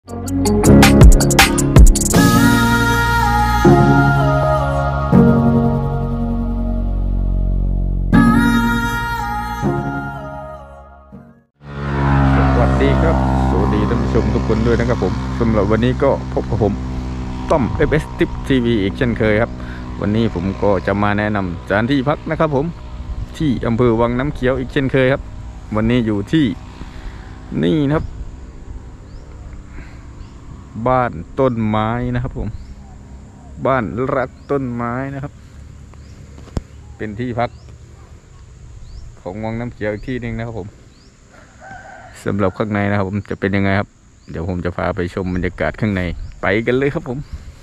ดีครับสวัสดีท่านผู้ชมทุกคนด้วยนะครับผมสำหรับวันนี้ก็พบกับผมต้อม FS Tip TV อีกเช่นเคยครับวันนี้ผมก็จะมาแนะนำสถานที่พักนะครับผมที่อำเภอวังน้ำเขียวอีกเช่นเคยครับวันนี้อยู่ที่นี่นะครับบ้านต้นไม้นะครับผมบ้านรักต้นไม้นะครับเป็นที่พักของวังน้ำเขียวอีกที่หนึ่งนะครับผมสำหรับข้างในนะครับผมจะเป็นยังไงครับเดี๋ยวผมจะพาไปชมบรรยากาศข้างในไปกันเลยครับผม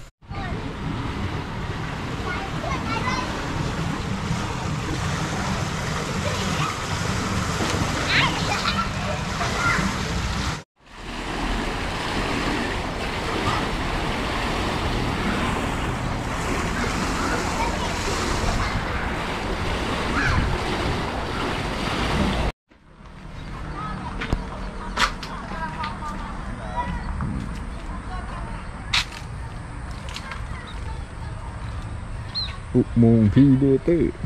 อุโมงค์พีเดเตอร์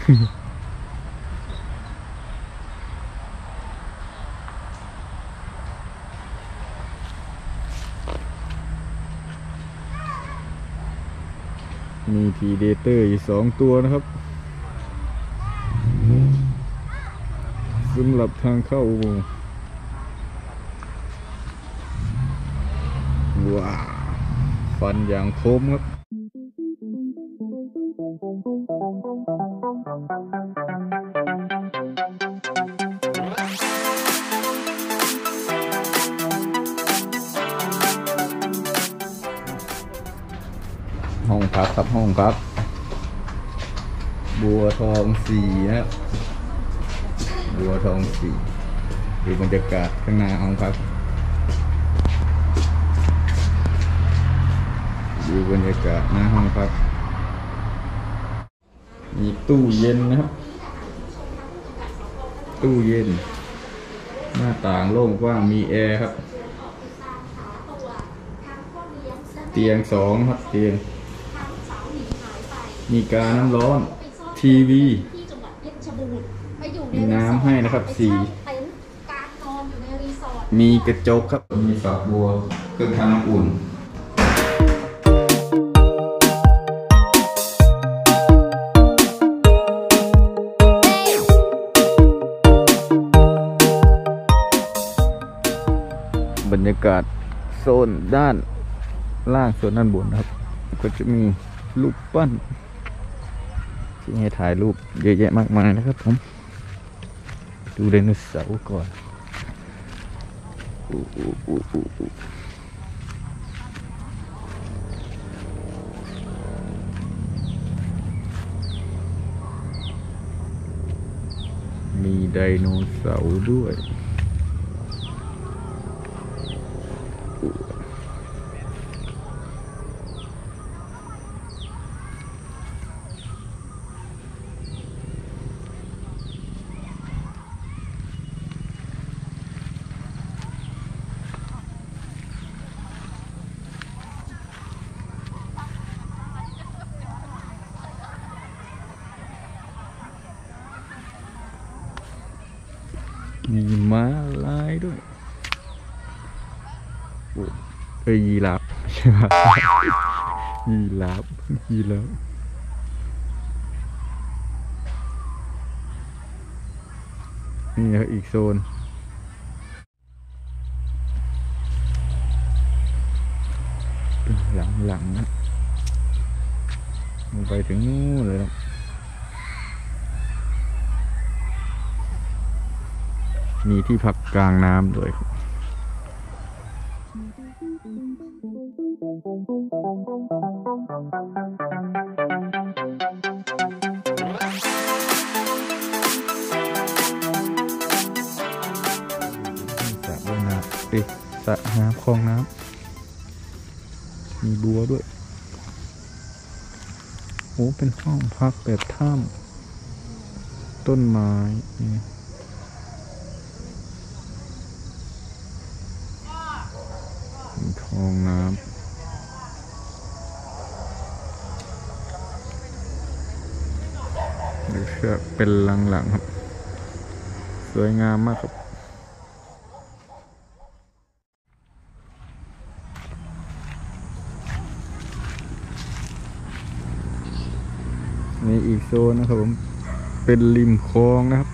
มีพีเดเตอร์อยู่2 ตัวนะครับสำหรับทางเข้าอุโมงค์ว้าวฟันอย่างคมครับห้องพักครับห้องพักบัวทอง4นะครับบัวทอง4ดูบรรยากาศข้างหน้าห้องพักดูบรรยากาศหน้าห้องพักมีตู้เย็นนะครับตู้เย็นหน้าต่างโล่งกว้างมีแอร์ครับเตียง2ครับเตียงมีกาน้ำร้อนทีวีมีน้ำให้นะครับ4มีกระจกครับมีฝักบัวเครื่องทำน้ำอุ่นบรรยากาศโซนด้านล่างส่วนด้านบนนะครับก็จะมีรูปปั้นที่ให้ถ่ายรูปเยอะแยะมากมายนะครับผมดูไดโนเสาร์ก่อนมีไดโนเสาร์ด้วยมีม้าลายด้วยยีราฟใช่ไหมยีราฟนี่นะอีกโซนหลังนะไปถึงนู้นเลยนะมีที่พักกลางน้ำด้วยสระว่ายน้ำสระน้ำคลองน้ำมีบัวด้วยโอ้เป็นห้องพักแบบถ้ำต้นไม้ห้องน้ำเชือกเป็นหลังๆครับสวยงามมากครับนี่อีกโซนนะครับผมเป็นริมคลองนะครับ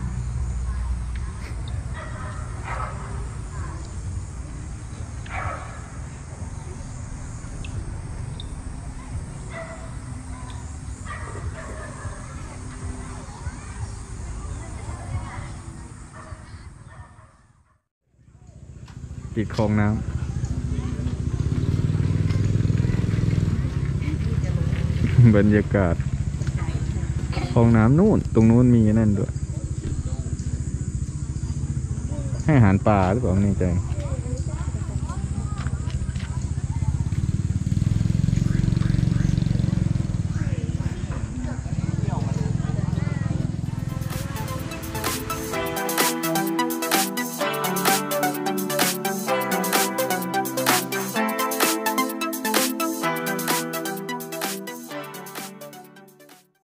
ติดคลองน้ำ บรรยากาศคลองน้ำนู่นตรงนู้นมีนั่นด้วยให้อาหารปลาหรือเปล่าไม่แน่ใจ